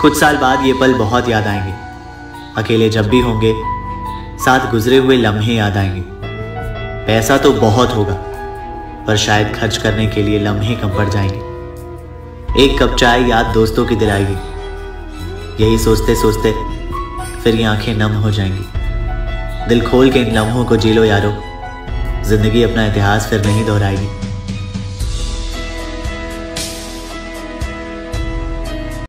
कुछ साल बाद ये पल बहुत याद आएंगे। अकेले जब भी होंगे साथ गुजरे हुए लम्हे याद आएंगे। पैसा तो बहुत होगा पर शायद खर्च करने के लिए लम्हे कम पड़ जाएंगे। एक कप चाय याद दोस्तों की दिलाएगी। यही सोचते सोचते फिर ये आंखें नम हो जाएंगी। दिल खोल के इन लम्हों को जी लो यारो, जिंदगी अपना इतिहास फिर नहीं दोहराएगी।